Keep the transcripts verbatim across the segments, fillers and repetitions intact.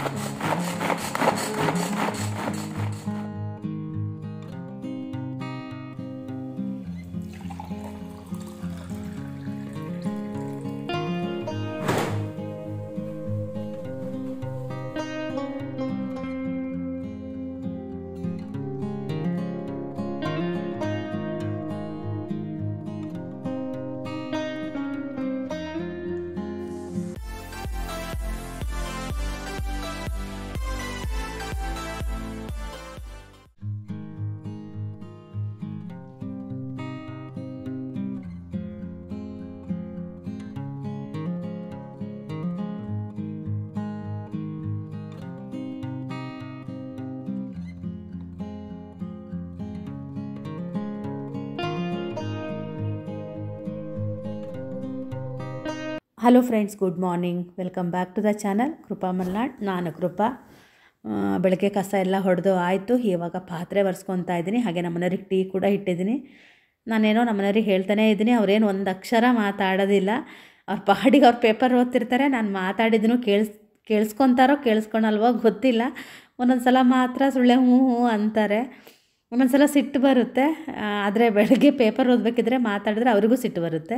Hello friends, good morning. Welcome back to the channel Krupa Malnad. ನಾನು ಕೃಪಾ. ಬೆಳಗ್ಗೆ ಕಸ ಎಲ್ಲ ಹೊಡೆದು ಆಯಿತು. ಇವಾಗ ಪಾತ್ರೆ ಒರೆಸ್ಕೊತಾ ಇದ್ದೀನಿ. ಹಾಗೆ ನಮ್ಮ ಮನೆಯವ್ರಿಗೆ ಟೀ ಕೂಡ ಇಟ್ಟಿದ್ದೀನಿ. ನಾನೇನೋ ನಮ್ಮ ಮನೆಯವ್ರಿಗೆ ಹೇಳ್ತಾನೇ ಇದ್ದೀನಿ. ಅವ್ರೇನು ಒಂದು ಅಕ್ಷರ ಮಾತಾಡೋದಿಲ್ಲ. ಅವ್ರ ಪಾಡಿಗೆ ಅವ್ರ ಪೇಪರ್ ಓದ್ತಿರ್ತಾರೆ. ನಾನು ಮಾತಾಡಿದ್ದನ್ನು ಕೇಳಿಸ್ ಕೇಳಿಸ್ಕೊತಾರೋ ಕೇಳಿಸ್ಕೊಳಲ್ವೋ ಗೊತ್ತಿಲ್ಲ. ಒಂದೊಂದು ಸಲ ಮಾತ್ರ ಸುಳ್ಳೆ ಹ್ಞೂ ಹ್ಞೂ ಅಂತಾರೆ. ಒಂದೊಂದು ಸಲ ಸಿಟ್ಟು ಬರುತ್ತೆ. ಆದರೆ ಬೆಳಗ್ಗೆ ಪೇಪರ್ ಓದಬೇಕಿದ್ರೆ ಮಾತಾಡಿದ್ರೆ ಅವ್ರಿಗೂ ಸಿಟ್ಟು ಬರುತ್ತೆ.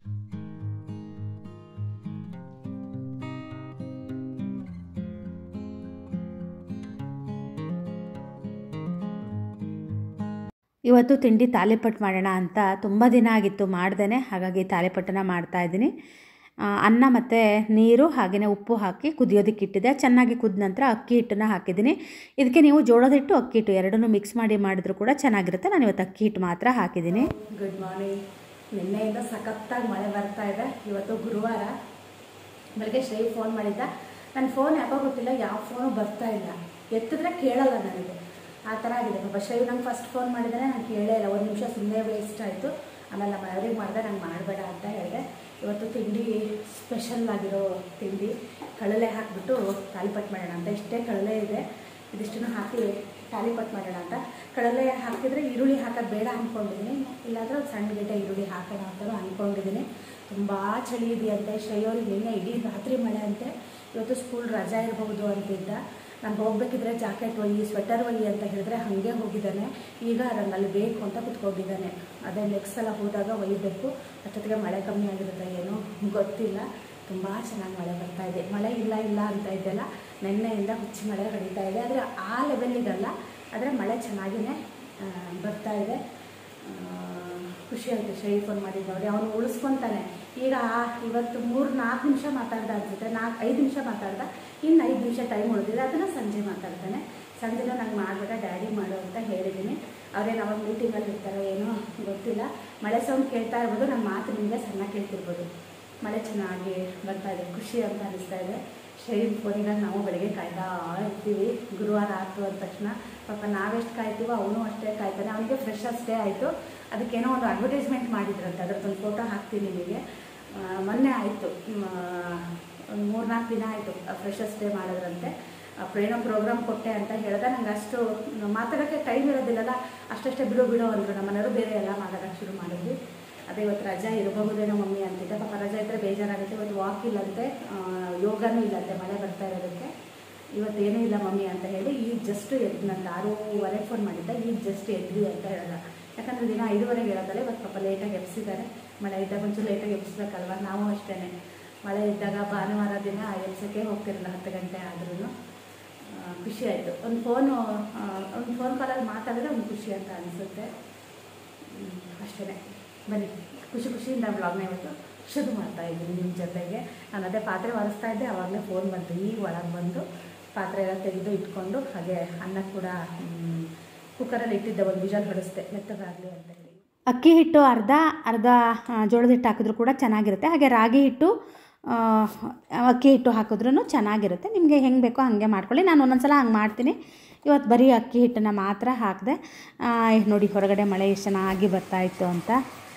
ಇವತ್ತು ತಿಂಡಿ ತಾಲಿಪಟ್ಟು ಮಾಡೋಣ ಅಂತ ತುಂಬ ದಿನ ಆಗಿತ್ತು ಮಾಡ್ದೇ. ಹಾಗಾಗಿ ತಾಲಿಪಟ್ಟನ್ನು ಮಾಡ್ತಾಯಿದ್ದೀನಿ. ಅನ್ನ ಮತ್ತು ನೀರು ಹಾಗೆಯೇ ಉಪ್ಪು ಹಾಕಿ ಕುದಿಯೋದಕ್ಕೆ ಇಟ್ಟಿದ್ದೆ. ಚೆನ್ನಾಗಿ ಕುದ ನಂತರ ಅಕ್ಕಿ ಹಿಟ್ಟನ್ನು ಹಾಕಿದ್ದೀನಿ. ಇದಕ್ಕೆ ನೀವು ಜೋಳದ ಹಿಟ್ಟು ಅಕ್ಕಿ ಹಿಟ್ಟು ಎರಡನ್ನೂ ಮಿಕ್ಸ್ ಮಾಡಿ ಮಾಡಿದ್ರು ಕೂಡ ಚೆನ್ನಾಗಿರುತ್ತೆ. ನಾನು ಇವತ್ತು ಅಕ್ಕಿ ಹಿಟ್ಟು ಮಾತ್ರ ಹಾಕಿದ್ದೀನಿ. Good morning. ನಿನ್ನೆಯಿಂದ ಸಖತ್ತಾಗಿ ಮಳೆ ಬರ್ತಾ ಇದೆ. ಇವತ್ತು ಗುರುವಾರ. ಬೆಳಗ್ಗೆ ಶ್ರೀ ಫೋನ್ ಮಾಡಿದ್ದ. ನನ್ನ ಫೋನ್ ಯಾಕೋ ಗೊತ್ತಿಲ್ಲ, ಯಾವ ಫೋನು ಬರ್ತಾ ಇಲ್ಲ. ಎತ್ತಿದ್ರೆ ಕೇಳಲ್ಲ ನನಗೆ, ಆ ಥರ ಆಗಿದೆ. ಪಾಪ ಶ್ರೀ ನಂಗೆ ಫಸ್ಟ್ ಫೋನ್ ಮಾಡಿದರೆ ನಾನು ಕೇಳೇ ಇಲ್ಲ. ಒಂದು ನಿಮಿಷ ಸುಮ್ಮನೆ ವೇಸ್ಟ್ ಆಯಿತು. ಆಮೇಲೆ ನಮ್ಮ ಮನೆಯವ್ರಿಗೆ ಮಾಡಿದೆ, ನಂಗೆ ಮಾಡಬೇಡ ಅಂತ ಹೇಳಿದೆ. ಇವತ್ತು ತಿಂಡಿ ಸ್ಪೆಷಲ್ ಆಗಿರೋ ತಿಂಡಿ ಕಡಲೆ ಹಾಕಿಬಿಟ್ಟು ತಾಲಿಪಟ್ಟು ಮಾಡೋಣ ಅಂತ. ಇಷ್ಟೇ ಕಡಲೆ ಇದೆ, ಇದಿಷ್ಟನ್ನು ಹಾಕಿ ತಾಲಿಪಟ್ಟು ಮಾಡೋಣ ಅಂತ. ಕಡಲೆ ಹಾಕಿದರೆ ಈರುಳ್ಳಿ ಹಾಕೋದು ಬೇಡ ಅಂದ್ಕೊಂಡಿದ್ದೀನಿ. ಇಲ್ಲಾಂದರೆ ಒಂದು ಸಣ್ಣ ಗೆಡ್ಡೆ ಈರುಳ್ಳಿ ಹಾಕೋಣ ಅಂತಲೂ ಅಂದ್ಕೊಂಡಿದ್ದೀನಿ. ತುಂಬ ಚಳಿ ಇದೆಯಂತೆ. ಶ್ರೇಯವ್ರಿಗೆ ನಿನ್ನೆ ಇಡೀ ರಾತ್ರಿ ಮಳೆ ಅಂತೆ. ಇವತ್ತು ಸ್ಕೂಲ್ ರಜಾ ಇರಬಹುದು ಅಂತಿದ್ದ. ನಾನು ಹೋಗಬೇಕಿದ್ರೆ ಜಾಕೆಟ್ ಒಯ್ಯಿ, ಸ್ವೆಟರ್ ಒಯ್ಯಿ ಅಂತ ಹೇಳಿದ್ರೆ ಹಾಗೆ ಹೋಗಿದ್ದಾನೆ. ಈಗ ನನಗೆ ಬೇಕು ಅಂತ ಕುತ್ಕೊಂಡಿದ್ದಾನೆ. ಅದೇ ನೆಕ್ಸ್ಟ್ ಸಲ ಹೋದಾಗ ಒಯ್ಯಬೇಕು. ಅಷ್ಟೊತ್ತಿಗೆ ಮಳೆ ಕಮ್ಮಿ ಆಗಿರುತ್ತೆ, ಏನೋ ಗೊತ್ತಿಲ್ಲ. ತುಂಬ ಚೆನ್ನಾಗಿ ಮಳೆ ಬರ್ತಾ ಇದೆ. ಮಳೆ ಇಲ್ಲ ಇಲ್ಲ ಅಂತ ಇದ್ದೆಲ್ಲ, ನಿನ್ನೆಯಿಂದ ಹುಚ್ಚಿ ಮಳೆ ಹೊಡಿತಾ ಇದೆ. ಆದರೆ ಆ ಲೆವೆಲ್ಲಿಗಲ್ಲ, ಆದರೆ ಮಳೆ ಚೆನ್ನಾಗಿಯೇ ಬರ್ತಾ ಇದೆ. ಖುಷಿ ಆಯಿತು. ಶ್ರೇಯ ಫೋನ್ ಮಾಡಿದ್ದು ನೋಡಿ, ಅವನು ಉಳಿಸ್ಕೊತಾನೆ. ಈಗ ಇವತ್ತು ಮೂರು ನಾಲ್ಕು ನಿಮಿಷ ಮಾತಾಡ್ದ ಅನ್ಸುತ್ತೆ. ನಾಲ್ಕು ಐದು ನಿಮಿಷ ಮಾತಾಡ್ದ. ಇನ್ನು ಐದು ನಿಮಿಷ ಟೈಮ್ ಉಳಿದಿದೆ, ಅದನ್ನು ಸಂಜೆ ಮಾತಾಡ್ತಾನೆ. ಸಂಜೆನೂ ನಂಗೆ ಮಾಡಬೇಡ, ಡ್ಯಾಡಿ ಮಾಡು ಅಂತ ಹೇಳಿದ್ದೀನಿ. ಅವರೇನು ಅವಾಗ ಮೀಟಿಂಗಲ್ಲಿ ಇರ್ತಾರೋ ಏನೋ ಗೊತ್ತಿಲ್ಲ. ಮಳೆ ಸೌಂಡ್ ಕೇಳ್ತಾ ಇರ್ಬೋದು, ನನ್ನ ಮಾತು ನಿಮಗೆ ಸಣ್ಣ ಕೇಳ್ತಿರ್ಬೋದು. ಮಳೆ ಚೆನ್ನಾಗಿ ಬರ್ತಾ ಇದೆ, ಖುಷಿ ಅಂತ ಅನಿಸ್ತಾ ಇದೆ. ಶ್ರೇಯನ್ ಫೋನಿಗೆ ನಾವು ಬೆಳಗ್ಗೆ ಕಾಯ್ತಾ ಇರ್ತೀವಿ. ಗುರುವಾರ ಆಯ್ತು ಅಂದ ತಕ್ಷಣ ಪಾಪ ನಾವೆಷ್ಟು ಕಾಯ್ತೀವೋ ಅವನು ಅಷ್ಟೇ ಕಾಯ್ತಾನೆ. ಅವನಿಗೆ ಫ್ರೆಶ್ ಅಷ್ಟೇ ಆಯಿತು. ಅದಕ್ಕೇನೋ ಒಂದು ಅಡ್ವರ್ಟೈಸ್ಮೆಂಟ್ ಮಾಡಿದ್ರಂತೆ, ಅದರದ್ದೊಂದು ಫೋಟೋ ಹಾಕ್ತೀನಿ ನಿಮಗೆ. ಮೊನ್ನೆ ಆಯಿತು, ಒಂದು ಮೂರು ನಾಲ್ಕು ದಿನ ಆಯಿತು ಫ್ರೆಶರ್ಸ್ ಡೇ ಮಾಡಿದ್ರಂತೆ. ಏನೋ ಪ್ರೋಗ್ರಾಮ್ ಕೊಟ್ಟೆ ಅಂತ ಹೇಳಿದೆ. ನಂಗೆ ಅಷ್ಟು ಮಾತಾಡೋಕ್ಕೆ ಟೈಮ್ ಇರೋದಿಲ್ಲಲ್ಲ, ಅಷ್ಟಷ್ಟೇ ಬಿಡು ಬಿಡು ಅಂದರು. ನಮ್ಮ ಮನೆಯವರು ಬೇರೆ ಎಲ್ಲ ಮಾತಾಡೋಕ್ಕೆ ಶುರು ಮಾಡಿದ್ವಿ. ಅದೇ ಇವತ್ತು ರಜಾ ಇರಬಹುದೇನೋ ಮಮ್ಮಿ ಅಂತಿದ್ದೆ. ಪಾಪ ರಜಾ ಇದ್ದರೆ ಬೇಜಾರಾಗುತ್ತೆ. ಇವತ್ತು ವಾಕ್ ಇಲ್ಲಂತೆ, ಯೋಗನೂ ಇಲ್ಲಂತೆ ಮಳೆ ಬರ್ತಾ ಇರೋದಕ್ಕೆ. ಇವತ್ತೇನೂ ಇಲ್ಲ ಮಮ್ಮಿ ಅಂತ ಹೇಳಿ ಈಗ ಜಸ್ಟ್ ಎದ್ದು ನಂದು ಆರೂವರೆಗೆ ಫೋನ್ ಮಾಡಿದ್ದೆ. ಈಗ ಜಸ್ಟ್ ಎದ್ವಿ ಅಂತ ಹೇಳಲ್ಲ, ಯಾಕಂದರೆ ದಿನ ಐದುವರೆಗೆ ಹೇಳೋದಲ್ಲ. ಇವತ್ತು ಪಾಪ ಲೇಟಾಗಿ ಎಬ್ಸಿದ್ದಾರೆ. ಮಳೆ ಇದ್ದಾಗ ಒಂಚೂರು ಲೇಟಾಗಿ ಎಬ್ಸ್ಬೇಕಲ್ವ, ನಾವು ಅಷ್ಟೇ. ಮಳೆ ಇದ್ದಾಗ ಭಾನುವಾರ ದಿನ ಎಬ್ಸೋಕ್ಕೆ ಹೋಗ್ತಿರಲಿಲ್ಲ, ಹತ್ತು ಗಂಟೆ ಆದ್ರೂ. ಖುಷಿ ಆಯಿತು. ಒಂದು ಫೋನು ಒಂದು ಫೋನ್ ಕಾಲಲ್ಲಿ ಮಾತಾಡಿದ್ರೆ ಒಂದು ಖುಷಿ ಅಂತ ಅನಿಸುತ್ತೆ. ಅಷ್ಟೇ. ಬನ್ನಿ, ಖುಷಿ ಖುಷಿಯಿಂದ ಬ್ಲಾಗ್ನ ಇವತ್ತು ಶುರು ಮಾಡ್ತಾ ಇದ್ದೀನಿ ನಿಮ್ಮ ಜೊತೆಗೆ. ನಾನು ಅದೇ ಪಾತ್ರೆ ಒರೆಸ್ತಾ ಇದ್ದೆ, ಆವಾಗಲೇ ಫೋನ್ ಬಂತು. ಈಗ ಒಳಗೆ ಬಂದು ಪಾತ್ರೆ ಎಲ್ಲ ತೆಗೆದು ಇಟ್ಕೊಂಡು, ಹಾಗೆ ಅನ್ನ ಕೂಡ ಕುಕ್ಕರಲ್ಲಿ ಇಟ್ಟಿದ್ದೆ. ಒಂದು ವಿಜಲ್ ಹೊಡಿಸ್ದೆ ಮೆತ್ತಗಾಗಲಿ ಅಂತ ಹೇಳಿ. ಅಕ್ಕಿ ಹಿಟ್ಟು ಅರ್ಧ ಅರ್ಧ ಜೋಳದ ಹಿಟ್ಟು ಹಾಕಿದ್ರೂ ಕೂಡ ಚೆನ್ನಾಗಿರುತ್ತೆ. ಹಾಗೆ ರಾಗಿ ಹಿಟ್ಟು ಅಕ್ಕಿ ಹಿಟ್ಟು ಹಾಕಿದ್ರೂ ಚೆನ್ನಾಗಿರುತ್ತೆ. ನಿಮಗೆ ಹೆಂಗೆ ಬೇಕೋ ಹಾಗೆ ಮಾಡ್ಕೊಳ್ಳಿ. ನಾನು ಒಂದೊಂದು ಸಲ ಹಂಗೆ ಮಾಡ್ತೀನಿ. ಇವತ್ತು ಬರೀ ಅಕ್ಕಿ ಹಿಟ್ಟನ್ನು ಮಾತ್ರ ಹಾಕಿದೆ. ನೋಡಿ ಹೊರಗಡೆ ಮಳೆ ಎಷ್ಟು ಚೆನ್ನಾಗಿ ಬರ್ತಾಯಿತ್ತು ಅಂತ.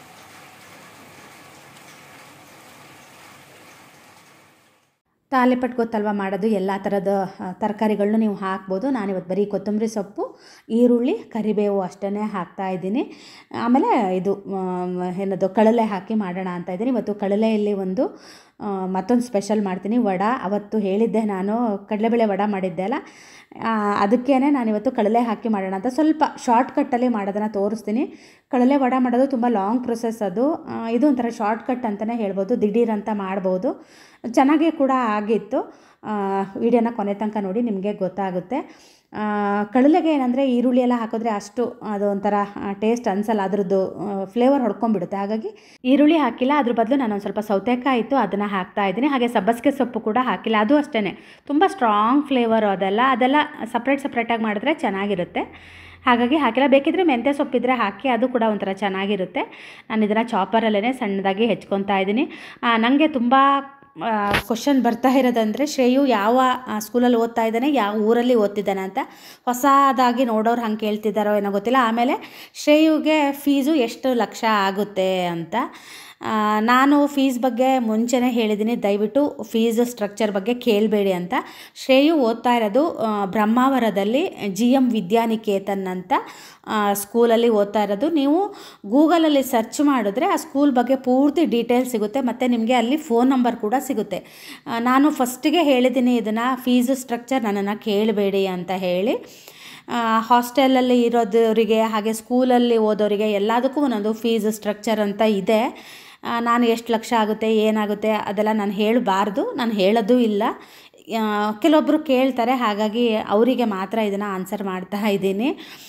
ತಾಲಿಪಟ್ಟು ಗೊತ್ತಲ್ವ ಮಾಡೋದು. ಎಲ್ಲ ಥರದ ತರಕಾರಿಗಳನ್ನೂ ನೀವು ಹಾಕ್ಬೋದು. ನಾನಿವತ್ತು ಬರೀ ಕೊತ್ತಂಬರಿ ಸೊಪ್ಪು, ಈರುಳ್ಳಿ, ಕರಿಬೇವು ಅಷ್ಟೇ ಹಾಕ್ತಾಯಿದ್ದೀನಿ. ಆಮೇಲೆ ಇದು ಏನದು ಕಡಲೆ ಹಾಕಿ ಮಾಡೋಣ ಅಂತ ಇದ್ದೀನಿ. ಇವತ್ತು ಕಡಲೆಯಲ್ಲಿ ಒಂದು ಮತ್ತೊಂದು ಸ್ಪೆಷಲ್ ಮಾಡ್ತೀನಿ ವಡ. ಅವತ್ತು ಹೇಳಿದ್ದೆ ನಾನು ಕಡಲೆಬೇಳೆ ವಡ ಮಾಡಿದ್ದೆ ಅಲ್ಲ, ಅದಕ್ಕೇ ನಾನಿವತ್ತು ಕಡಲೆ ಹಾಕಿ ಮಾಡೋಣ ಅಂತ ಸ್ವಲ್ಪ ಶಾರ್ಟ್ಕಟ್ಟಲ್ಲಿ ಮಾಡೋದನ್ನು ತೋರಿಸ್ತೀನಿ. ಕಡಲೆ ವಡ ಮಾಡೋದು ತುಂಬ ಲಾಂಗ್ ಪ್ರೊಸೆಸ್ ಅದು. ಇದು ಒಂಥರ ಶಾರ್ಟ್ಕಟ್ ಅಂತಲೇ ಹೇಳ್ಬೋದು, ದಿಢೀರ್ ಅಂತ ಮಾಡ್ಬೋದು. ಚೆನ್ನಾಗೇ ಕೂಡ ಆಗಿತ್ತು. ವಿಡಿಯೋನ ಕೊನೆ ತನಕ ನೋಡಿ, ನಿಮಗೆ ಗೊತ್ತಾಗುತ್ತೆ. ಕಡಲೆಗೆ ಏನಂದರೆ ಈರುಳ್ಳಿ ಎಲ್ಲ ಹಾಕಿದ್ರೆ ಅಷ್ಟು ಅದು ಒಂಥರ ಟೇಸ್ಟ್ ಅನಿಸಲ್ಲ, ಅದ್ರದ್ದು ಫ್ಲೇವರ್ ಹೊಡ್ಕೊಂಡ್ಬಿಡುತ್ತೆ. ಹಾಗಾಗಿ ಈರುಳ್ಳಿ ಹಾಕಿಲ್ಲ, ಅದ್ರ ಬದಲು ನಾನು ಒಂದು ಸ್ವಲ್ಪ ಸೌತೆಕಾಯಿ ಇತ್ತು ಅದನ್ನು ಹಾಕ್ತಾ ಇದ್ದೀನಿ. ಹಾಗೆ ಸಬ್ಬಸಿಗೆ ಸೊಪ್ಪು ಕೂಡ ಹಾಕಿಲ್ಲ, ಅದು ಅಷ್ಟೇ ತುಂಬ ಸ್ಟ್ರಾಂಗ್ ಫ್ಲೇವರು ಅದೆಲ್ಲ ಅದೆಲ್ಲ ಸಪ್ರೇಟ್ ಸಪ್ರೇಟಾಗಿ ಮಾಡಿದ್ರೆ ಚೆನ್ನಾಗಿರುತ್ತೆ. ಹಾಗಾಗಿ ಹಾಕಿಲ್ಲ. ಬೇಕಿದ್ದರೆ ಮೆಂತ್ಯ ಸೊಪ್ಪಿದ್ರೆ ಹಾಕಿ, ಅದು ಕೂಡ ಒಂಥರ ಚೆನ್ನಾಗಿರುತ್ತೆ. ನಾನು ಇದನ್ನು ಚಾಪರಲ್ಲೇ ಸಣ್ಣದಾಗಿ ಹೆಚ್ಕೊತಾ ಇದ್ದೀನಿ. ನನಗೆ ತುಂಬ ಕ್ವಶನ್ ಬರ್ತಾ ಇರೋದಂದರೆ ಶ್ರೇಯು ಯಾವ ಸ್ಕೂಲಲ್ಲಿ ಓದ್ತಾ ಇದ್ದಾನೆ, ಯಾವ ಊರಲ್ಲಿ ಓದ್ತಿದ್ದಾನೆ ಅಂತ. ಹೊಸದಾಗಿ ನೋಡೋರು ಹಂಗೆ ಕೇಳ್ತಿದ್ದಾರೋ ಏನೋ ಗೊತ್ತಿಲ್ಲ. ಆಮೇಲೆ ಶ್ರೇಯುಗೆ ಫೀಸು ಎಷ್ಟು ಲಕ್ಷ ಆಗುತ್ತೆ ಅಂತ. ನಾನು ಫೀಸ್ ಬಗ್ಗೆ ಮುಂಚೆನೇ ಹೇಳಿದ್ದೀನಿ, ದಯವಿಟ್ಟು ಫೀಸ್ ಸ್ಟ್ರಕ್ಚರ್ ಬಗ್ಗೆ ಕೇಳಬೇಡಿ ಅಂತ. ಶ್ರೇಯು ಓದ್ತಾ ಇರೋದು ಬ್ರಹ್ಮಾವರದಲ್ಲಿ ಜಿ ಎಮ್ ವಿದ್ಯಾನಿಕೇತನ್ ಅಂತ ಸ್ಕೂಲಲ್ಲಿ ಓದ್ತಾ ಇರೋದು. ನೀವು ಗೂಗಲಲ್ಲಿ ಸರ್ಚ್ ಮಾಡಿದ್ರೆ ಆ ಸ್ಕೂಲ್ ಬಗ್ಗೆ ಪೂರ್ತಿ ಡೀಟೇಲ್ಸ್ ಸಿಗುತ್ತೆ, ಮತ್ತು ನಿಮಗೆ ಅಲ್ಲಿ ಫೋನ್ ನಂಬರ್ ಕೂಡ ಸಿಗುತ್ತೆ. ನಾನು ಫಸ್ಟಿಗೆ ಹೇಳಿದ್ದೀನಿ ಇದನ್ನು, ಫೀಸು ಸ್ಟ್ರಕ್ಚರ್ ನನ್ನನ್ನು ಕೇಳಬೇಡಿ ಅಂತ ಹೇಳಿ. ಹಾಸ್ಟೆಲಲ್ಲಿ ಇರೋದವರಿಗೆ ಹಾಗೆ ಸ್ಕೂಲಲ್ಲಿ ಓದೋರಿಗೆ ಎಲ್ಲದಕ್ಕೂ ಒಂದೊಂದು ಫೀಸ್ ಸ್ಟ್ರಕ್ಚರ್ ಅಂತ ಇದೆ. ನಾನು ಎಷ್ಟು ಲಕ್ಷ ಆಗುತ್ತೆ ಏನಾಗುತ್ತೆ ಅದೆಲ್ಲ ನಾನು ಹೇಳಬಾರ್ದು, ನಾನು ಹೇಳೋದು ಇಲ್ಲ. ಕೆಲವೊಬ್ಬರು ಕೇಳ್ತಾರೆ, ಹಾಗಾಗಿ ಅವರಿಗೆ ಮಾತ್ರ ಇದನ್ನು ಆನ್ಸರ್ ಮಾಡ್ತಾ ಇದ್ದೀನಿ.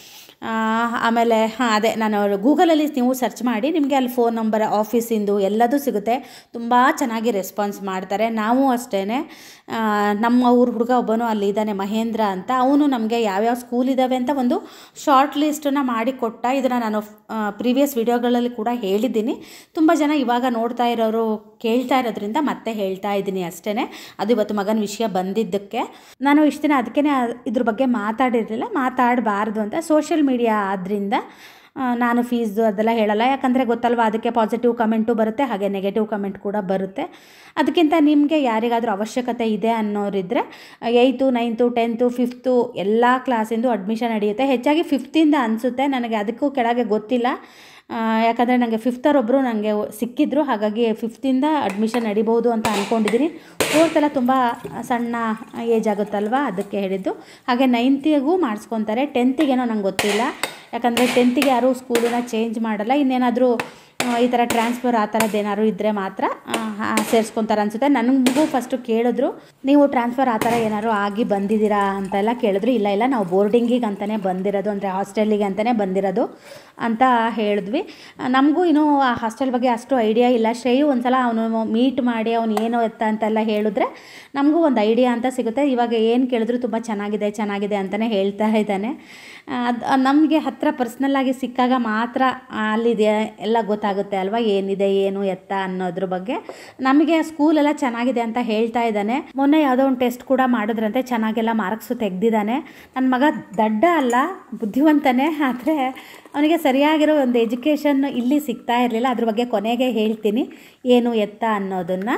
ಆಮೇಲೆ ಹಾಂ ಅದೇ ನಾನು ಗೂಗಲಲ್ಲಿ ನೀವು ಸರ್ಚ್ ಮಾಡಿ, ನಿಮಗೆ ಅಲ್ಲಿ ಫೋನ್ ನಂಬರ್ ಆಫೀಸಿಂದು ಎಲ್ಲದೂ ಸಿಗುತ್ತೆ. ತುಂಬ ಚೆನ್ನಾಗಿ ರೆಸ್ಪಾನ್ಸ್ ಮಾಡ್ತಾರೆ. ನಾವು ಅಷ್ಟೇ, ನಮ್ಮ ಊರು ಹುಡುಗ ಒಬ್ಬನು ಅಲ್ಲಿ ಇದ್ದಾನೆ ಮಹೇಂದ್ರ ಅಂತ, ಅವನು ನಮಗೆ ಯಾವ್ಯಾವ ಸ್ಕೂಲ್ ಇದ್ದಾವೆ ಅಂತ ಒಂದು ಶಾರ್ಟ್ ಲಿಸ್ಟನ್ನು ಮಾಡಿ ಕೊಟ್ಟ. ಇದನ್ನು ನಾನು ಪ್ರೀವಿಯಸ್ ವಿಡಿಯೋಗಳಲ್ಲಿ ಕೂಡ ಹೇಳಿದ್ದೀನಿ. ತುಂಬ ಜನ ಇವಾಗ ನೋಡ್ತಾ ಇರೋರು ಕೇಳ್ತಾ ಇರೋದ್ರಿಂದ ಮತ್ತೆ ಹೇಳ್ತಾ ಇದ್ದೀನಿ ಅಷ್ಟೇ. ಅದು ಇವತ್ತು ಮಗನ ವಿಷಯ ಬಂದಿದ್ದಕ್ಕೆ ನಾನು ಇಷ್ಟು ದಿನ ಅದಕ್ಕೇ ಇದ್ರ ಬಗ್ಗೆ ಮಾತಾಡಿರಲಿಲ್ಲ, ಮಾತಾಡಬಾರ್ದು ಅಂತ. ಸೋಷಿಯಲ್ ಮೀಡಿಯಾ ಆದ್ದರಿಂದ ನಾನು ಫೀಸ್ದು ಅದೆಲ್ಲ ಹೇಳಲ್ಲ, ಯಾಕಂದರೆ ಗೊತ್ತಲ್ವ, ಅದಕ್ಕೆ ಪಾಸಿಟಿವ್ ಕಮೆಂಟು ಬರುತ್ತೆ, ಹಾಗೆ ನೆಗೆಟಿವ್ ಕಮೆಂಟ್ ಕೂಡ ಬರುತ್ತೆ. ಅದಕ್ಕಿಂತ ನಿಮಗೆ ಯಾರಿಗಾದರೂ ಅವಶ್ಯಕತೆ ಇದೆ ಅನ್ನೋರಿದ್ದರೆ ಏಯ್ತು ನೈನ್ತು ಟೆಂತು ಫಿಫ್ತು ಎಲ್ಲ ಕ್ಲಾಸಿಂದು ಅಡ್ಮಿಷನ್ ನಡೆಯುತ್ತೆ. ಹೆಚ್ಚಾಗಿ ಫಿಫ್ತಿಂದ ಅನಿಸುತ್ತೆ, ನನಗೆ ಅದಕ್ಕೂ ಕೆಳಗೆ ಗೊತ್ತಿಲ್ಲ. ಯಾಕಂದರೆ ನನಗೆ ಫಿಫ್ತರೊಬ್ಬರು ನನಗೆ ಸಿಕ್ಕಿದ್ರು, ಹಾಗಾಗಿ ಫಿಫ್ತಿಂದ ಅಡ್ಮಿಷನ್ ನಡಿಬೋದು ಅಂತ ಅಂದ್ಕೊಂಡಿದ್ದೀನಿ. ಫೋರ್ತೆಲ್ಲ ತುಂಬ ಸಣ್ಣ ಏಜ್ ಆಗುತ್ತಲ್ವ, ಅದಕ್ಕೆ ಹೇಳಿದ್ದು. ಹಾಗೆ ನೈನ್ತಿಗೂ ಮಾಡಿಸ್ಕೊತಾರೆ, ಟೆಂತಿಗೇನೋ ನಂಗೆ ಗೊತ್ತಿಲ್ಲ, ಯಾಕಂದರೆ ಟೆಂತಿಗೆ ಯಾರೂ ಸ್ಕೂಲನ್ನ ಚೇಂಜ್ ಮಾಡಲ್ಲ. ಇನ್ನೇನಾದರೂ ಈ ಥರ ಟ್ರಾನ್ಸ್ಫರ್ ಆ ಥರದ್ದು ಏನಾದ್ರು ಇದ್ದರೆ ಮಾತ್ರ ಸೇರಿಸ್ಕೊತಾರೆ ಅನಿಸುತ್ತೆ. ನನಗೂ ಫಸ್ಟು ಕೇಳಿದ್ರು, ನೀವು ಟ್ರಾನ್ಸ್ಫರ್ ಆ ಥರ ಏನಾದ್ರು ಆಗಿ ಬಂದಿದ್ದೀರಾ ಅಂತೆಲ್ಲ ಕೇಳಿದ್ರು. ಇಲ್ಲ ಇಲ್ಲ ನಾವು ಬೋರ್ಡಿಂಗಿಗೆ ಅಂತಲೇ ಬಂದಿರೋದು, ಅಂದರೆ ಹಾಸ್ಟೆಲಿಗೆ ಅಂತಲೇ ಬಂದಿರೋದು ಅಂತ ಹೇಳಿದ್ವಿ. ನಮಗೂ ಇನ್ನೂ ಆ ಹಾಸ್ಟೆಲ್ ಬಗ್ಗೆ ಅಷ್ಟು ಐಡಿಯಾ ಇಲ್ಲ. ಶ್ರೇಯು ಒಂದು ಸಲ ಅವನು ಮೀಟ್ ಮಾಡಿ ಅವನು ಏನೋ ಎತ್ತ ಅಂತೆಲ್ಲ ಹೇಳಿದ್ರೆ ನಮಗೂ ಒಂದು ಐಡಿಯಾ ಅಂತ ಸಿಗುತ್ತೆ. ಇವಾಗ ಏನು ಕೇಳಿದ್ರು ತುಂಬ ಚೆನ್ನಾಗಿದೆ ಚೆನ್ನಾಗಿದೆ ಅಂತಲೇ ಹೇಳ್ತಾ ಇದ್ದಾನೆ. ಅದು ನಮಗೆ ಹತ್ತಿರ ಪರ್ಸ್ನಲ್ಲಾಗಿ ಸಿಕ್ಕಾಗ ಮಾತ್ರ ಅಲ್ಲಿದೆ ಎಲ್ಲ ಗೊತ್ತಾಗುತ್ತೆ ಅಲ್ವಾ, ಏನಿದೆ ಏನು ಎತ್ತ ಅನ್ನೋದ್ರ ಬಗ್ಗೆ. ನಮಗೆ ಸ್ಕೂಲೆಲ್ಲ ಚೆನ್ನಾಗಿದೆ ಅಂತ ಹೇಳ್ತಾ ಇದ್ದಾನೆ. ಮೊನ್ನೆ ಯಾವುದೋ ಒಂದು ಟೆಸ್ಟ್ ಕೂಡ ಮಾಡಿದ್ರಂತೆ, ಚೆನ್ನಾಗೆಲ್ಲ ಮಾರ್ಕ್ಸು ತೆಗೆದಿದ್ದಾನೆ. ನನ್ನ ಮಗ ದಡ್ಡ ಅಲ್ಲ, ಬುದ್ಧಿವಂತನೇ, ಆದರೆ ಅವನಿಗೆ ಸರಿಯಾಗಿರೋ ಒಂದು ಎಜುಕೇಷನ್ ಇಲ್ಲಿ ಸಿಗ್ತಾ ಇರಲಿಲ್ಲ. ಅದ್ರ ಬಗ್ಗೆ ಕೊನೆಗೆ ಹೇಳ್ತೀನಿ ಏನು ಎತ್ತ ಅನ್ನೋದನ್ನು.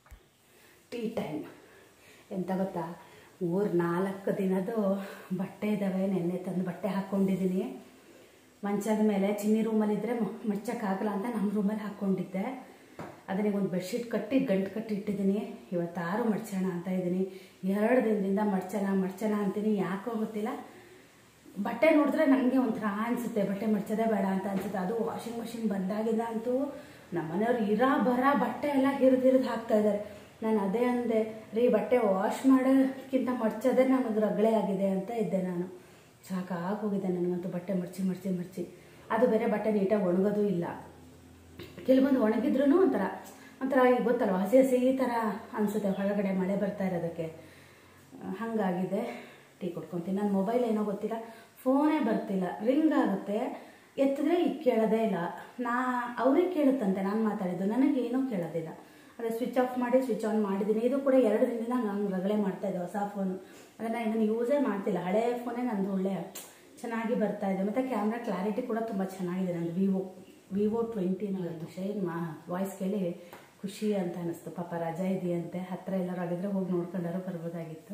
ಟೀ ಟೈಮ್ ಎಂತ ಗೊತ್ತಾ, ಮೂರು ನಾಲ್ಕು ದಿನದ್ದು ಬಟ್ಟೆ ಇದ್ದಾವೆ, ನೆನ್ನೆ ತಂದು ಬಟ್ಟೆ ಹಾಕ್ಕೊಂಡಿದ್ದೀನಿ. ಮಂಚದ ಮೇಲೆ ಚಿನ್ನಿ ರೂಮಲ್ಲಿದ್ದರೆ ಮಡ್ಚೋಕ್ಕಾಗಲ್ಲ ಅಂತ ನಮ್ಮ ರೂಮಲ್ಲಿ ಹಾಕ್ಕೊಂಡಿದ್ದೆ. ಅದನಿಗೆ ಒಂದು ಬೆಡ್ಶೀಟ್ ಕಟ್ಟಿ ಗಂಟು ಕಟ್ಟಿ ಇಟ್ಟಿದ್ದೀನಿ. ಇವತ್ತಾರು ಮಡ್ಚೋಣ ಅಂತ ಇದ್ದೀನಿ. ಎರಡು ದಿನದಿಂದ ಮಡ್ಚೋಣ ಮಡ್ಚೋಣ ಅಂತೀನಿ, ಯಾಕೋ ಗೊತ್ತಿಲ್ಲ. ಬಟ್ಟೆ ನೋಡಿದ್ರೆ ನನಗೆ ಒಂಥರ ಅನಿಸುತ್ತೆ, ಬಟ್ಟೆ ಮಡ್ಚೋದೇ ಬೇಡ ಅಂತ ಅನಿಸುತ್ತೆ. ಅದು ವಾಷಿಂಗ್ ಮಷಿನ್ ಬಂದಾಗಿಂದ ಅಂತೂ ನಮ್ಮ ಮನೆಯವ್ರು ಇರಾ ಬರ ಬಟ್ಟೆ ಎಲ್ಲ ಹಿರಿದು ಹಿರಿದು ಹಾಕ್ತಾ ಇದ್ದಾರೆ. ನಾನು ಅದೇ ಅಂದೆ, ರೀ ಬಟ್ಟೆ ವಾಶ್ ಮಾಡೋಕ್ಕಿಂತ ಮಡ್ಚೋದೇ ನನಗೆ ರಗಳೆ ಆಗಿದೆ ಅಂತ ಇದ್ದೆ. ನಾನು ಸಾಕಾಗಿ ಹೋಗಿದೆ ನನಗಂತೂ ಬಟ್ಟೆ ಮಡ್ಚಿ ಮಡ್ಚಿ ಮಡ್ಚಿ. ಅದು ಬೇರೆ ಬಟ್ಟೆ ನೀಟಾಗಿ ಒಣಗೋದು ಇಲ್ಲ. ಕೆಲವೊಂದು ಒಣಗಿದ್ರೂ ಒಂಥರ ಒಂಥರ ಈಗ ಗೊತ್ತಲ್ವ, ಹಸಿ ಹಸಿ ಈ ಥರ ಅನಿಸುತ್ತೆ ಹೊರಗಡೆ ಮಳೆ ಬರ್ತಾ ಇರೋದಕ್ಕೆ. ಹಾಗಾಗಿದೆ. ಟೀ ಕೊಡ್ಕೊತೀನಿ. ನನ್ನ ಮೊಬೈಲ್ ಏನೋ ಗೊತ್ತಿಲ್ಲ, ಫೋನೇ ಬರ್ತಿಲ್ಲ, ರಿಂಗ್ ಆಗುತ್ತೆ, ಎತ್ತಿದ್ರೆ ಈಗ ಕೇಳೋದೇ ಇಲ್ಲ. ನಾ ಅವ್ರಿಗೆ ಕೇಳುತ್ತಂತೆ ನಾನು ಮಾತಾಡಿದ್ದು, ನನಗೇನೂ ಕೇಳೋದಿಲ್ಲ. ಅದೇ ಸ್ವಿಚ್ ಆಫ್ ಮಾಡಿ ಸ್ವಿಚ್ ಆನ್ ಮಾಡಿದ್ದೀನಿ. ಇದು ಕೂಡ ಎರಡು ದಿನದಿಂದ ನಾನು ರಗಳೆ ಮಾಡ್ತಾಯಿದ್ದೆ ಹೊಸ ಫೋನು. ಅದನ್ನು ಇದನ್ನು ಯೂಸೇ ಮಾಡ್ತಿಲ್ಲ. ಹಳೆ ಫೋನೇ ನಂದು ಒಳ್ಳೆ ಚೆನ್ನಾಗಿ ಬರ್ತಾಯಿದೆ. ಮತ್ತು ಕ್ಯಾಮ್ರಾ ಕ್ಲಾರಿಟಿ ಕೂಡ ತುಂಬ ಚೆನ್ನಾಗಿದೆ ನಂದು. ವಿವೋ ವಿವೋ ಟ್ವೆಂಟಿ ನನ್ನದು. ಶೈನ್ ಮಾ ವಾಯ್ಸ್ ಕೇಳಿ ಖುಷಿ ಅಂತ ಅನ್ನಿಸ್ತು. ಪಾಪ ರಜಾ ಇದೆಯಂತೆ, ಹತ್ತಿರ ಎಲ್ಲರೂ ಆಗಿದ್ರೆ ಹೋಗಿ ನೋಡ್ಕೊಂಡಾರು ಬರ್ಬೋದಾಗಿತ್ತು.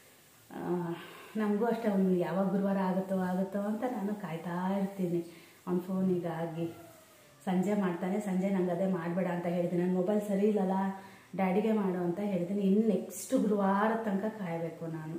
ನಮಗೂ ಅಷ್ಟೇ, ಅವ್ನು ಯಾವಾಗ ಗುರುವಾರ ಆಗುತ್ತೋ ಆಗುತ್ತೋ ಅಂತ ನಾನು ಕಾಯ್ತಾ ಇರ್ತೀನಿ ಅವ್ನ ಫೋನಿಗಾಗಿ. ಸಂಜೆ ಮಾಡ್ತಾನೆ, ಸಂಜೆ ನಂಗೆ ಅದೇ ಮಾಡಬೇಡ ಅಂತ ಹೇಳಿದೆ. ನನ್ನ ಮೊಬೈಲ್ ಸರಿ ಇಲ್ಲಲ್ಲ, ಡ್ಯಾಡಿಗೆ ಮಾಡು ಅಂತ ಹೇಳಿದ್ದೀನಿ. ಇನ್ನು ನೆಕ್ಸ್ಟ್ ಗುರುವಾರ ತನಕ ಕಾಯಬೇಕು ನಾನು.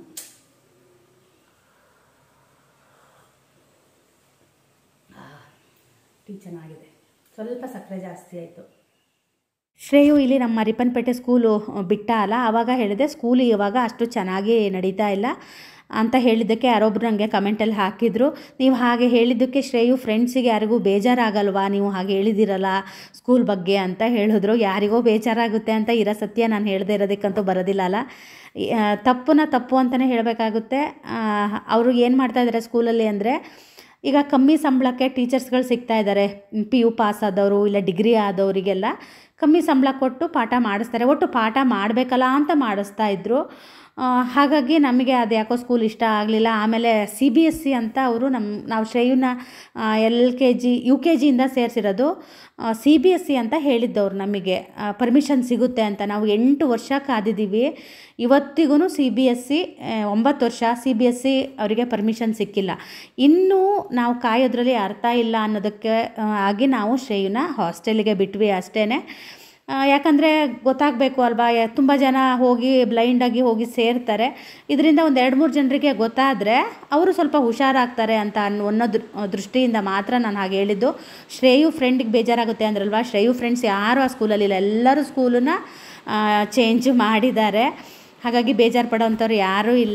ಟೀ ಚೆನ್ನಾಗಿದೆ, ಸ್ವಲ್ಪ ಸಕ್ಕರೆ ಜಾಸ್ತಿ ಆಯಿತು. ಶ್ರೇಯು ಇಲ್ಲಿ ನಮ್ಮ ರಿಪ್ಪನ್ಪೇಟೆ ಸ್ಕೂಲು ಬಿಟ್ಟ ಅಲ್ಲ, ಆವಾಗ ಹೇಳಿದೆ ಸ್ಕೂಲು ಇವಾಗ ಅಷ್ಟು ಚೆನ್ನಾಗಿ ನಡೀತಾ ಇಲ್ಲ ಅಂತ ಹೇಳಿದ್ದಕ್ಕೆ ಯಾರೊಬ್ರು ನನಗೆ ಕಮೆಂಟಲ್ಲಿ ಹಾಕಿದರು, ನೀವು ಹಾಗೆ ಹೇಳಿದ್ದಕ್ಕೆ ಶ್ರೇಯು ಫ್ರೆಂಡ್ಸಿಗೆ ಯಾರಿಗೂ ಬೇಜಾರಾಗಲ್ವಾ ನೀವು ಹಾಗೆ ಹೇಳಿದಿರಲ್ಲ ಸ್ಕೂಲ್ ಬಗ್ಗೆ ಅಂತ ಹೇಳಿದ್ರು. ಯಾರಿಗೋ ಬೇಜಾರಾಗುತ್ತೆ ಅಂತ ಇರೋ ಸತ್ಯ ನಾನು ಹೇಳದೇ ಇರೋದಕ್ಕಂತೂ ಬರೋದಿಲ್ಲ ಅಲ್ಲ. ತಪ್ಪುನ ತಪ್ಪು ಅಂತಲೇ ಹೇಳಬೇಕಾಗುತ್ತೆ. ಅವರು ಏನು ಮಾಡ್ತಾಯಿದ್ದಾರೆ ಸ್ಕೂಲಲ್ಲಿ ಅಂದರೆ, ಈಗ ಕಮ್ಮಿ ಸಂಬಳಕ್ಕೆ ಟೀಚರ್ಸ್ಗಳು ಸಿಗ್ತಾ ಇದ್ದಾರೆ. ಪಿ ಯು ಪಾಸ್ ಆದವರು ಇಲ್ಲ ಡಿಗ್ರಿ ಆದವರಿಗೆಲ್ಲ ಕಮ್ಮಿ ಸಂಬಳ ಕೊಟ್ಟು ಪಾಠ ಮಾಡಿಸ್ತಾರೆ. ಒಟ್ಟು ಪಾಠ ಮಾಡಬೇಕಲ್ಲ ಅಂತ ಮಾಡಿಸ್ತಾ ಇದ್ದರು. ಹಾಗಾಗಿ ನಮಗೆ ಅದು ಯಾಕೋ ಸ್ಕೂಲ್ ಇಷ್ಟ ಆಗಲಿಲ್ಲ. ಆಮೇಲೆ ಸಿ ಬಿ ಎಸ್ ಸಿ ಅಂತ ಅವರು ನಮ್ಮ ನಾವು ಶ್ರೇಯುನ L K G U K ಜಿಯಿಂದ ಸೇರಿಸಿರೋದು. ಸಿ ಬಿ ಎಸ್ ಸಿ ಅಂತ ಹೇಳಿದ್ದವ್ರು ನಮಗೆ ಪರ್ಮಿಷನ್ ಸಿಗುತ್ತೆ ಅಂತ. ನಾವು ಎಂಟು ವರ್ಷ ಕಾದಿದ್ದೀವಿ, ಇವತ್ತಿಗೂ ಸಿ ಬಿ ಎಸ್ ಸಿ ಒಂಬತ್ತು ವರ್ಷ ಸಿ ಬಿ ಎಸ್ ಸಿ ಅವರಿಗೆ ಪರ್ಮಿಷನ್ ಸಿಕ್ಕಿಲ್ಲ. ಇನ್ನೂ ನಾವು ಕಾಯೋದ್ರಲ್ಲಿ ಅರ್ಥ ಇಲ್ಲ ಅನ್ನೋದಕ್ಕೆ ಆಗಿ ನಾವು ಶ್ರೇಯುನ ಹಾಸ್ಟೆಲಿಗೆ ಬಿಟ್ವಿ ಅಷ್ಟೇ. ಯಾಕಂದರೆ ಗೊತ್ತಾಗಬೇಕು ಅಲ್ವಾ, ತುಂಬ ಜನ ಹೋಗಿ ಬ್ಲೈಂಡಾಗಿ ಹೋಗಿ ಸೇರ್ತಾರೆ. ಇದರಿಂದ ಒಂದು ಎರಡು ಮೂರು ಜನರಿಗೆ ಗೊತ್ತಾದರೆ ಅವರು ಸ್ವಲ್ಪ ಹುಷಾರಾಗ್ತಾರೆ ಅಂತ ಅನ್ನೋ ಅನ್ನೋ ದೃಷ್ಟಿಯಿಂದ ಮಾತ್ರ ನಾನು ಹಾಗೆ ಹೇಳಿದ್ದು. ಶ್ರೇಯು ಫ್ರೆಂಡಿಗೆ ಬೇಜಾರಾಗುತ್ತೆ ಅಂದ್ರಲ್ವ, ಶ್ರೇಯು ಫ್ರೆಂಡ್ಸ್ ಯಾರು ಆ ಸ್ಕೂಲಲ್ಲಿಲ್ಲ, ಎಲ್ಲರೂ ಸ್ಕೂಲನ್ನ ಚೇಂಜ್ ಮಾಡಿದ್ದಾರೆ. ಹಾಗಾಗಿ ಬೇಜಾರು ಪಡೋವಂಥವ್ರು ಯಾರೂ ಇಲ್ಲ.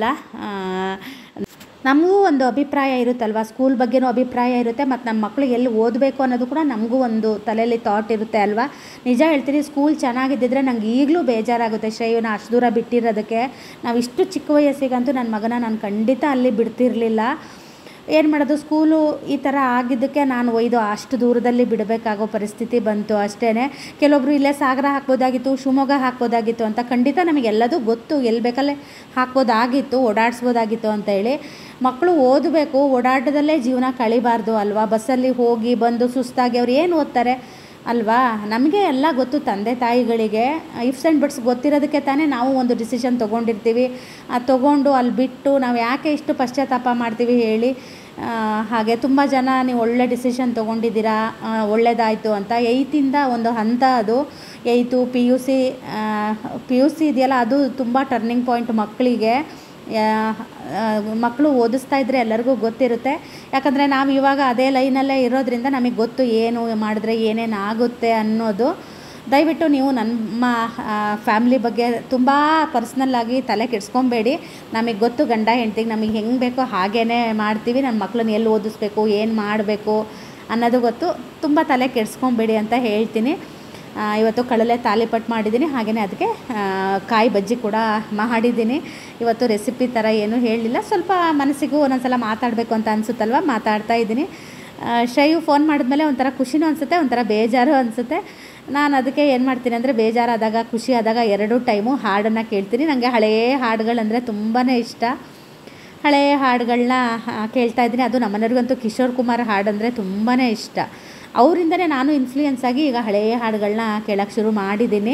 ನಮಗೂ ಒಂದು ಅಭಿಪ್ರಾಯ ಇರುತ್ತಲ್ವ, ಸ್ಕೂಲ್ ಬಗ್ಗೆನೂ ಅಭಿಪ್ರಾಯ ಇರುತ್ತೆ, ಮತ್ತು ನಮ್ಮ ಮಕ್ಕಳು ಎಲ್ಲಿ ಓದಬೇಕು ಅನ್ನೋದು ಕೂಡ ನಮಗೂ ಒಂದು ತಲೆಯಲ್ಲಿ ಥಾಟ್ ಇರುತ್ತೆ ಅಲ್ವಾ. ನಿಜ ಹೇಳ್ತೀನಿ, ಸ್ಕೂಲ್ ಚೆನ್ನಾಗಿದ್ದಿದ್ರೆ ನಂಗೆ ಈಗಲೂ ಬೇಜಾರಾಗುತ್ತೆ ಶ್ರೇಯುನ ಅಷ್ಟು ದೂರ ಬಿಟ್ಟಿರೋದಕ್ಕೆ. ನಾವು ಇಷ್ಟು ಚಿಕ್ಕ ವಯಸ್ಸಿಗಂತೂ ನನ್ನ ಮಗನ ನಾನು ಖಂಡಿತ ಅಲ್ಲಿ ಬಿಡ್ತಿರಲಿಲ್ಲ. ಏನು ಮಾಡೋದು, ಸ್ಕೂಲು ಈ ಥರ ಆಗಿದ್ದಕ್ಕೆ ನಾನು ಒಯ್ದು ಅಷ್ಟು ದೂರದಲ್ಲಿ ಬಿಡಬೇಕಾಗೋ ಪರಿಸ್ಥಿತಿ ಬಂತು ಅಷ್ಟೇ. ಕೆಲವೊಬ್ಬರು ಇಲ್ಲೇ ಸಾಗರ ಹಾಕ್ಬೋದಾಗಿತ್ತು, ಶಿವಮೊಗ್ಗ ಹಾಕ್ಬೋದಾಗಿತ್ತು ಅಂತ. ಖಂಡಿತ ನಮಗೆಲ್ಲದೂ ಗೊತ್ತು, ಎಲ್ಲಿ ಬೇಕಲ್ಲೇ ಹಾಕ್ಬೋದಾಗಿತ್ತು, ಓಡಾಡಿಸ್ಬೋದಾಗಿತ್ತು ಅಂತ ಹೇಳಿ. ಮಕ್ಕಳು ಓದಬೇಕು, ಓಡಾಟದಲ್ಲೇ ಜೀವನ ಕಳಿಬಾರ್ದು ಅಲ್ವಾ. ಬಸ್ಸಲ್ಲಿ ಹೋಗಿ ಬಂದು ಸುಸ್ತಾಗಿ ಅವ್ರು ಏನು ಓದ್ತಾರೆ ಅಲ್ವಾ. ನಮಗೆ ಎಲ್ಲ ಗೊತ್ತು, ತಂದೆ ತಾಯಿಗಳಿಗೆ ಇಫ್ಸ್ ಆ್ಯಂಡ್ ಬಟ್ಸ್ ಗೊತ್ತಿರೋದಕ್ಕೆ ತಾನೇ ನಾವು ಒಂದು ಡಿಸಿಷನ್ ತೊಗೊಂಡಿರ್ತೀವಿ. ಅದು ತೊಗೊಂಡು ಅಲ್ಲಿ ಬಿಟ್ಟು ನಾವು ಯಾಕೆ ಇಷ್ಟು ಪಶ್ಚಾತ್ತಾಪ ಮಾಡ್ತೀವಿ ಹೇಳಿ. ಹಾಗೆ ತುಂಬ ಜನ ನೀವು ಒಳ್ಳೆ ಡಿಸಿಷನ್ ತೊಗೊಂಡಿದ್ದೀರಾ, ಒಳ್ಳೆಯದಾಯಿತು ಅಂತ. ಏಯ್ತಿಂದ ಒಂದು ಹಂತ ಅದು, eighth P U C P U C ಇದೆಯಲ್ಲ, ಅದು ತುಂಬ ಟರ್ನಿಂಗ್ ಪಾಯಿಂಟ್ ಮಕ್ಕಳಿಗೆ. ಮಕ್ಕಳು ಓದಿಸ್ತಾ ಇದ್ದರೆ ಎಲ್ಲರಿಗೂ ಗೊತ್ತಿರುತ್ತೆ. ಯಾಕಂದರೆ ನಾವು ಇವಾಗ ಅದೇ ಲೈನಲ್ಲೇ ಇರೋದ್ರಿಂದ ನಮಗೆ ಗೊತ್ತು ಏನು ಮಾಡಿದ್ರೆ ಏನೇನು ಆಗುತ್ತೆ ಅನ್ನೋದು. ದಯವಿಟ್ಟು ನೀವು ನಮ್ಮ ಫ್ಯಾಮ್ಲಿ ಬಗ್ಗೆ ತುಂಬ ಪರ್ಸ್ನಲ್ಲಾಗಿ ತಲೆ ಕೆಡಿಸ್ಕೊಬೇಡಿ. ನಮಗೆ ಗೊತ್ತು, ಗಂಡ ಹೆಂಡ್ತಿಗೆ ನಮಗೆ ಹೆಂಗೆ ಬೇಕೋ ಹಾಗೇ ಮಾಡ್ತೀವಿ. ನನ್ನ ಮಕ್ಕಳನ್ನ ಎಲ್ಲಿ ಓದಿಸ್ಬೇಕು, ಏನು ಮಾಡಬೇಕು ಅನ್ನೋದು ಗೊತ್ತು. ತುಂಬ ತಲೆ ಕೆಡಿಸ್ಕೊಬೇಡಿ ಅಂತ ಹೇಳ್ತೀನಿ. ಇವತ್ತು ಕಳಲೆ ತಾಲಿಪಟ್ಟು ಮಾಡಿದ್ದೀನಿ, ಹಾಗೆಯೇ ಅದಕ್ಕೆ ಕಾಯಿ ಬಜ್ಜಿ ಕೂಡ ಮಾಡಿದ್ದೀನಿ. ಇವತ್ತು ರೆಸಿಪಿ ಥರ ಏನೂ ಹೇಳಲಿಲ್ಲ, ಸ್ವಲ್ಪ ಮನಸ್ಸಿಗೂ ಒಂದೊಂದು ಸಲ ಮಾತಾಡಬೇಕು ಅಂತ ಅನಿಸುತ್ತಲ್ವ, ಮಾತಾಡ್ತಾ ಇದ್ದೀನಿ. ಶ್ರೇಯು ಫೋನ್ ಮಾಡಿದ್ಮೇಲೆ ಒಂಥರ ಖುಷಿನೂ ಅನಿಸುತ್ತೆ, ಒಂಥರ ಬೇಜಾರು ಅನಿಸುತ್ತೆ. ನಾನು ಅದಕ್ಕೆ ಏನು ಮಾಡ್ತೀನಿ ಅಂದರೆ, ಬೇಜಾರಾದಾಗ ಖುಷಿ ಆದಾಗ ಎರಡೂ ಟೈಮು ಹಾಡನ್ನು ಕೇಳ್ತೀನಿ. ನನಗೆ ಹಳೆಯ ಹಾಡುಗಳಂದರೆ ತುಂಬಾ ಇಷ್ಟ. ಹಳೆಯ ಹಾಡುಗಳನ್ನ ಕೇಳ್ತಾ ಇದ್ದೀನಿ. ಅದು ನಮ್ಮನೆಯವ್ರಿಗಂತೂ ಕಿಶೋರ್ ಕುಮಾರ್ ಹಾಡಂದರೆ ತುಂಬಾ ಇಷ್ಟ. ಅವರಿಂದನೇ ನಾನು ಇನ್ಫ್ಲೂಯೆನ್ಸ್ ಆಗಿ ಈಗ ಹಳೆಯ ಹಾಡುಗಳನ್ನ ಕೇಳೋಕ್ಕೆ ಶುರು ಮಾಡಿದ್ದೀನಿ.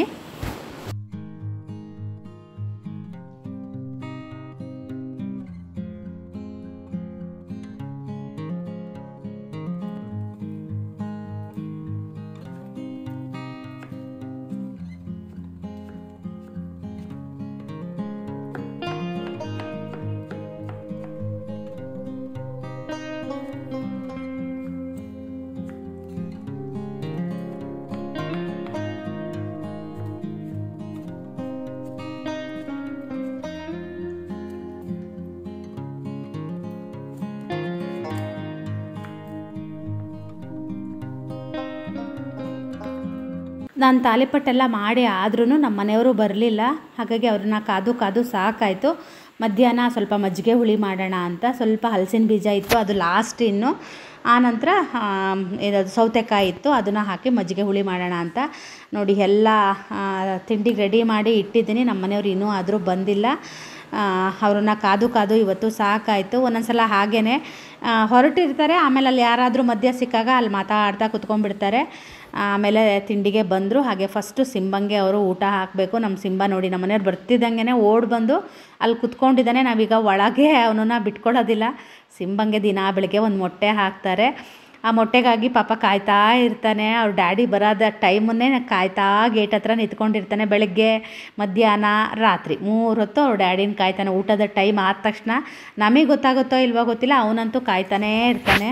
ನಾನು ತಾಲಿಪಟ್ಟೆಲ್ಲ ಮಾಡಿ ಆದ್ರೂ ನಮ್ಮ ಮನೆಯವರು ಬರಲಿಲ್ಲ. ಹಾಗಾಗಿ ಅವ್ರನ್ನ ಕಾದು ಕಾದು ಸಾಕಾಯಿತು. ಮಧ್ಯಾಹ್ನ ಸ್ವಲ್ಪ ಮಜ್ಜಿಗೆ ಹುಳಿ ಮಾಡೋಣ ಅಂತ ಸ್ವಲ್ಪ ಹಲಸಿನ ಬೀಜ ಇತ್ತು, ಅದು ಲಾಸ್ಟ್. ಇನ್ನು ಆನಂತರ ಇದು ಸೌತೆಕಾಯಿ ಇತ್ತು, ಅದನ್ನು ಹಾಕಿ ಮಜ್ಜಿಗೆ ಹುಳಿ ಮಾಡೋಣ ಅಂತ ನೋಡಿ ಎಲ್ಲ ತಿಂಡಿಗೆ ರೆಡಿ ಮಾಡಿ ಇಟ್ಟಿದ್ದೀನಿ. ನಮ್ಮ ಮನೆಯವರು ಇನ್ನೂ ಆದರೂ ಬಂದಿಲ್ಲ. ಅವ್ರನ್ನ ಕಾದು ಕಾದು ಇವತ್ತು ಸಾಕಾಯಿತು. ಒಂದೊಂದು ಸಲ ಹಾಗೇ ಹೊರಟಿರ್ತಾರೆ, ಆಮೇಲೆ ಅಲ್ಲಿ ಯಾರಾದರೂ ಮಧ್ಯ ಸಿಕ್ಕಾಗ ಅಲ್ಲಿ ಮಾತಾಡ್ತಾ ಕುತ್ಕೊಂಡ್ಬಿಡ್ತಾರೆ. ಆಮೇಲೆ ತಿಂಡಿಗೆ ಬಂದರು. ಹಾಗೆ ಫಸ್ಟು ಸಿಂಬಂಗೆ ಅವರು ಊಟ ಹಾಕಬೇಕು. ನಮ್ಮ ಸಿಂಬ ನೋಡಿ ನಮ್ಮ ಮನೆಯವ್ರು ಬರ್ತಿದ್ದಂಗೆ ಓಡಿ ಬಂದು ಅಲ್ಲಿ ಕುತ್ಕೊಂಡಿದ್ದಾನೆ. ನಾವೀಗ ಒಳಗೆ ಅವನನ್ನು ಬಿಟ್ಕೊಳ್ಳೋದಿಲ್ಲ. ಸಿಂಬಂಗೆ ದಿನ ಬೆಳಗ್ಗೆ ಒಂದು ಮೊಟ್ಟೆ ಹಾಕ್ತಾರೆ. ಆ ಮೊಟ್ಟೆಗಾಗಿ ಪಾಪ ಕಾಯ್ತಾ ಇರ್ತಾನೆ. ಅವ್ರ ಡ್ಯಾಡಿ ಬರೋದ ಟೈಮನ್ನೇ ಕಾಯ್ತಾ ಗೇಟ್ ಹತ್ರ ನಿಂತ್ಕೊಂಡಿರ್ತಾನೆ. ಬೆಳಗ್ಗೆ, ಮಧ್ಯಾಹ್ನ, ರಾತ್ರಿ ಮೂರು ಹೊತ್ತು ಅವ್ರ ಡ್ಯಾಡಿನ ಕಾಯ್ತಾನೆ. ಊಟದ ಟೈಮ್ ಆದ ತಕ್ಷಣ ನಮಗೆ ಗೊತ್ತಾಗುತ್ತೋ ಇಲ್ವೋ ಗೊತ್ತಿಲ್ಲ, ಅವನಂತೂ ಕಾಯ್ತಾನೇ ಇರ್ತಾನೆ.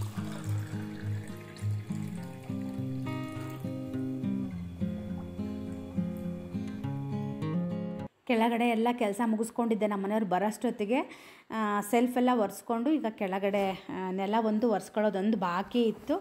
ಕೆಳಗಡೆ ಎಲ್ಲ ಕೆಲಸ ಮುಗಿಸ್ಕೊಂಡಿದ್ದೆ. ನಮ್ಮ ಮನೆಯವ್ರು ಬರೋಷ್ಟೊತ್ತಿಗೆ ಸೆಲ್ಫೆಲ್ಲ ಒರೆಸ್ಕೊಂಡು ಈಗ ಕೆಳಗಡೆ ನೆಲ ಒಂದು ಒರೆಸ್ಕೊಳ್ಳೋದೊಂದು ಬಾಕಿ ಇತ್ತು.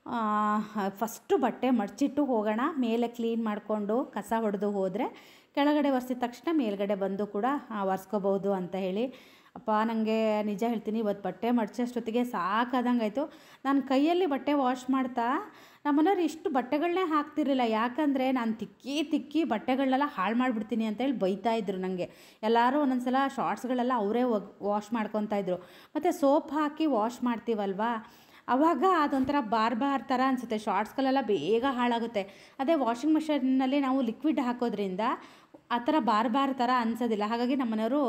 ಫಸ್ಟು ಬಟ್ಟೆ ಮಡಚಿಟ್ಟು ಹೋಗೋಣ, ಮೇಲೆ ಕ್ಲೀನ್ ಮಾಡಿಕೊಂಡು ಕಸ ಹೊಡೆದು ಹೋದರೆ ಕೆಳಗಡೆ ಒರೆಸಿದ ತಕ್ಷಣ ಮೇಲ್ಗಡೆ ಬಂದು ಕೂಡ ಒರೆಸ್ಕೋಬೋದು ಅಂತ ಹೇಳಿ. ಅಪ್ಪ ನನಗೆ ನಿಜ ಹೇಳ್ತೀನಿ, ಇವತ್ತು ಬಟ್ಟೆ ಮಡಚೋಷ್ಟೊತ್ತಿಗೆ ಸಾಕಾದಂಗೆ ಆಯಿತು. ನಾನು ಕೈಯಲ್ಲಿ ಬಟ್ಟೆ ವಾಶ್ ಮಾಡ್ತಾ ನಮ್ಮನೆಯವ್ರು ಇಷ್ಟು ಬಟ್ಟೆಗಳನ್ನೇ ಹಾಕ್ತಿರಲಿಲ್ಲ. ಯಾಕಂದರೆ ನಾನು ತಿಕ್ಕಿ ತಿಕ್ಕಿ ಬಟ್ಟೆಗಳನ್ನೆಲ್ಲ ಹಾಳು ಮಾಡಿಬಿಡ್ತೀನಿ ಅಂತೇಳಿ ಬೈತಾಯಿದ್ರು ನನಗೆ. ಎಲ್ಲರೂ ಒಂದೊಂದು ಸಲ ಶಾರ್ಟ್ಸ್ಗಳೆಲ್ಲ ಅವರೇ ವಾಶ್ ಮಾಡ್ಕೊತಾಯಿದ್ರು. ಮತ್ತು ಸೋಪ್ ಹಾಕಿ ವಾಶ್ ಮಾಡ್ತೀವಲ್ವಾ, ಆವಾಗ ಅದೊಂಥರ ಬಾರ್ ಬಾರ್ ಥರ ಅನಿಸುತ್ತೆ. ಶಾರ್ಟ್ಸ್ಗಳೆಲ್ಲ ಬೇಗ ಹಾಳಾಗುತ್ತೆ. ಅದೇ ವಾಷಿಂಗ್ ಮಿಷಿನ್ನಲ್ಲಿ ನಾವು ಲಿಕ್ವಿಡ್ ಹಾಕೋದ್ರಿಂದ ಆ ಥರ ಬಾರ್ ಬಾರ್ ಥರ ಅನಿಸೋದಿಲ್ಲ. ಹಾಗಾಗಿ ನಮ್ಮನೆಯವರು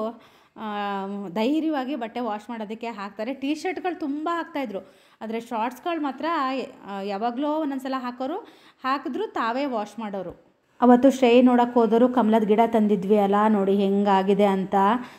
ಧೈರ್ಯವಾಗಿ ಬಟ್ಟೆ ವಾಶ್ ಮಾಡೋದಕ್ಕೆ ಹಾಕ್ತಾರೆ. ಟೀ ಶರ್ಟ್ಗಳು ತುಂಬ ಹಾಕ್ತಾಯಿದ್ರು, ಆದರೆ ಶಾರ್ಟ್ಸ್ಗಳು ಮಾತ್ರ ಯಾವಾಗಲೂ ಒಂದೊಂದು ಸಲ ಹಾಕೋರು, ಹಾಕಿದ್ರು ತಾವೇ ವಾಶ್ ಮಾಡೋರು. ಅವತ್ತು ಶ್ರೇಯ ನೋಡೋಕ್ಕೆ ಹೋದರು, ಕಮಲದ ಗಿಡ ತಂದಿದ್ವಿ ಅಲ್ಲ, ನೋಡಿ ಹೆಂಗಾಗಿದೆ ಅಂತ.